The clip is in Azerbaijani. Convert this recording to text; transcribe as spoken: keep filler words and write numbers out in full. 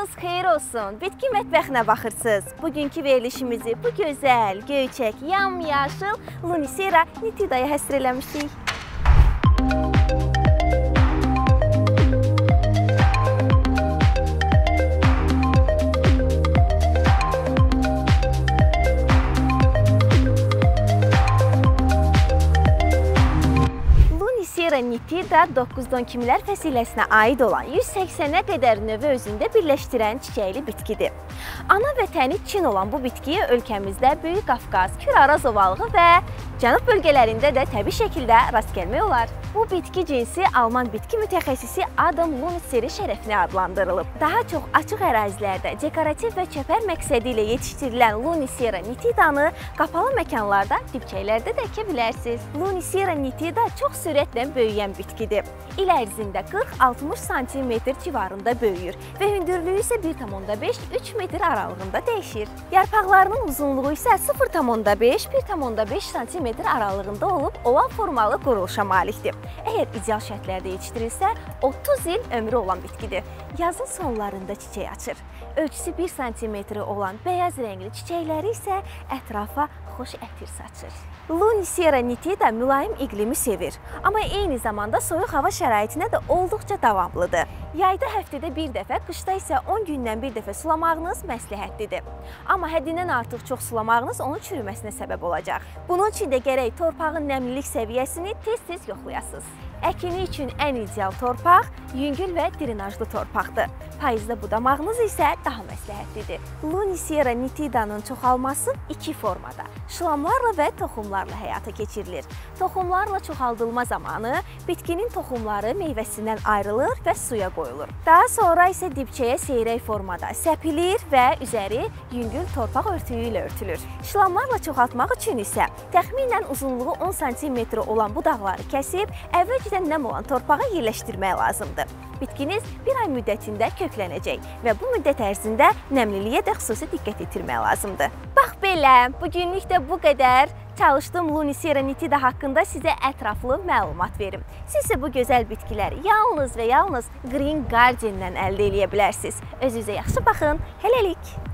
Sabahınız xeyir olsun. Bitki mətbəxinə baxırsınız. Bugünkü verilişimizi bu gözəl, göyçək, yamyaşıl Lonicera nitidaya həsr eləmişik. Lonicera nitida doqquzdan kimilər fəsiləsinə aid olan yüz səksənə qədər növü özündə birləşdirən çiçəkli bitkidir. Ana vətəni Çin olan bu bitkiyə ölkəmizdə Böyük Qafqaz, Kür-Araz ovalığı və cənub bölgələrində də təbii şəkildə rast gəlmək olar. Bu bitki cinsi Alman bitki mütəxəssisi Adam Loniceri şərəfinə adlandırılıb. Daha çox açıq ərazilərdə dekorativ və çəpər məqsədi ilə yetişdirilən Lonicera nitidanı qapalı məkanlarda, dibçəklərdə də əkə bilərsiniz. Lonicera nitida çox sürətlə böyüyən bitkidir. İl ərzində qırx altmış santimetr civarında böyüyür və hündürlüyü isə bir tam onda beş üç metr aralığında dəyişir. Yarpaqlarının uzunluğu isə sıfır tam onda beş bir tam onda beş santimetr aralığında olub oval formalı quruluşa malikdir. Əgər ideal şərtlərdə yetişdirilsə, otuz il ömrü olan bitkidir. Yazın sonlarında çiçək açır. Ölçüsü bir santimetr olan bəyaz rəngli çiçəkləri isə ətrafa xoş ətir saçır. Lonicera nitida mülayim iqlimi sevir, amma eyni zamanda soyuq hava şəraitinə də olduqca davamlıdır. Yayda həftədə bir dəfə, qışda isə on gündən bir dəfə sulamağınız məsləhətlidir. Amma həddindən artıq çox sulamağınız onun çürüməsinə səbəb olacaq. Bunun üçün də gərək torpağın nəmlilik səviyyəsini tez-tez yoxlayasınız. Əkini üçün ən ideal torpaq yüngül və drenajlı torpaqdır. Payızda budamağınız isə daha məsləhətlidir. Lonicera nitidanın çoxalması iki formada, şlamlarla və toxumlarla həyata keçirilir. Toxumlarla çoxaldılma zamanı bitkinin toxumları meyvəsindən ayrılır və suya qoyulur. Daha sonra isə dibçəyə seyrək formada səpilir və üzəri yüngül torpaq örtüyü ilə örtülür. Şlamlarla çoxaltmaq üçün isə təxminən uzunluğu on santimetr olan budaqları kəsib, əvvəlcədən nəm olan torpağa yerləşdirmək lazımdır. Bitkiniz bir ay müddətində köklənəcək və bu müddət ərzində nəmliliyə də xüsusi diqqət yetirmək lazımdır. Bax belə, bugünlük də bu qədər. Çalışdım Lonicera nitida haqqında sizə ətraflı məlumat verim. Siz isə bu gözəl bitkiləri yalnız və yalnız Green Garden-dən əldə edə bilərsiniz. Özünüzə yaxşı baxın. Hələlik!